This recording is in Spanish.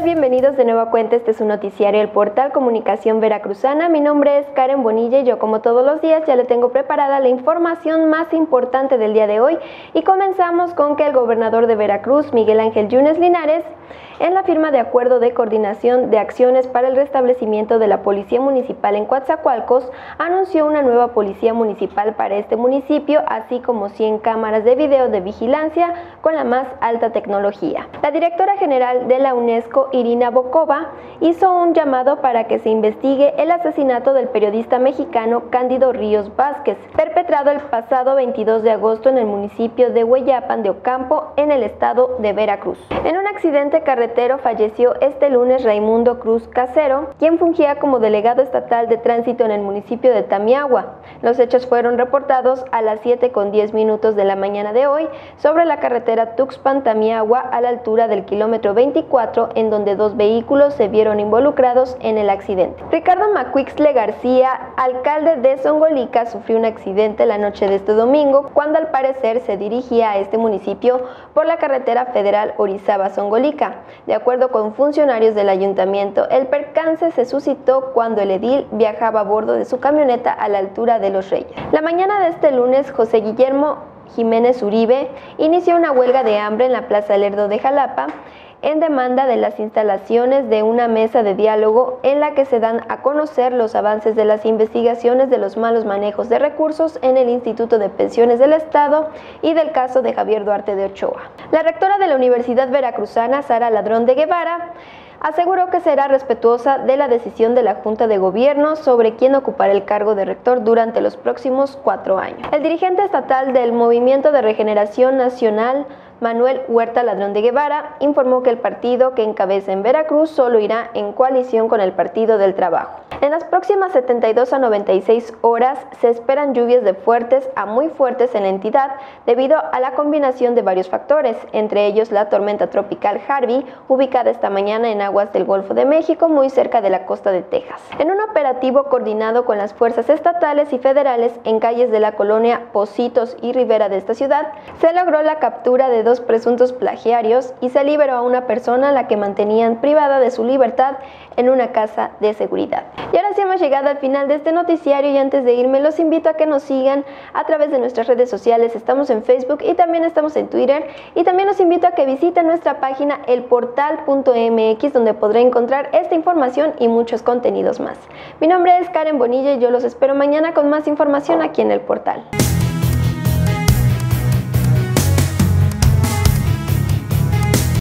Bienvenidos de nueva cuenta. Este es su noticiario, el portal Comunicación Veracruzana. Mi nombre es Karen Bonilla y yo, como todos los días, ya le tengo preparada la información más importante del día de hoy. Y comenzamos con que el gobernador de Veracruz, Miguel Ángel Yunes Linares, en la firma de acuerdo de coordinación de acciones para el restablecimiento de la Policía Municipal en Coatzacoalcos, anunció una nueva Policía Municipal para este municipio, así como 100 cámaras de video de vigilancia con la más alta tecnología. La directora general de la UNESCO, Irina Bokova, hizo un llamado para que se investigue el asesinato del periodista mexicano Cándido Ríos Vázquez, perpetrado el pasado 22 de agosto en el municipio de Hueyapan de Ocampo, en el estado de Veracruz. En un accidente carretero falleció este lunes Raimundo Cruz Casero, quien fungía como delegado estatal de tránsito en el municipio de Tamiahua. Los hechos fueron reportados a las 7:10 de la mañana de hoy sobre la carretera Tuxpan-Tamiahua, a la altura del kilómetro 24, en donde dos vehículos se vieron involucrados en el accidente. Ricardo Macuixle García, alcalde de Zongolica, sufrió un accidente la noche de este domingo cuando al parecer se dirigía a este municipio por la carretera federal Orizaba-Zongolica. De acuerdo con funcionarios del ayuntamiento, el percance se suscitó cuando el edil viajaba a bordo de su camioneta a la altura de Los Reyes. La mañana de este lunes, José Guillermo Jiménez Uribe inició una huelga de hambre en la Plaza Lerdo de Jalapa en demanda de las instalaciones de una mesa de diálogo en la que se dan a conocer los avances de las investigaciones de los malos manejos de recursos en el Instituto de Pensiones del Estado y del caso de Javier Duarte de Ochoa. La rectora de la Universidad Veracruzana, Sara Ladrón de Guevara, aseguró que será respetuosa de la decisión de la Junta de Gobierno sobre quién ocupará el cargo de rector durante los próximos 4 años. El dirigente estatal del Movimiento de Regeneración Nacional, Manuel Huerta Ladrón de Guevara, informó que el partido que encabeza en Veracruz solo irá en coalición con el Partido del Trabajo. En las próximas 72 a 96 horas se esperan lluvias de fuertes a muy fuertes en la entidad debido a la combinación de varios factores, entre ellos la tormenta tropical Harvey, ubicada esta mañana en aguas del Golfo de México, muy cerca de la costa de Texas. En un operativo coordinado con las fuerzas estatales y federales en calles de la colonia Pocitos y Rivera de esta ciudad, se logró la captura de 2 presuntos plagiarios y se liberó a una persona a la que mantenían privada de su libertad en una casa de seguridad. Y ahora sí hemos llegado al final de este noticiario y antes de irme los invito a que nos sigan a través de nuestras redes sociales. Estamos en Facebook y también estamos en Twitter, y también los invito a que visiten nuestra página elportal.mx, donde podrá encontrar esta información y muchos contenidos más. Mi nombre es Karen Bonilla y yo los espero mañana con más información aquí en El Portal.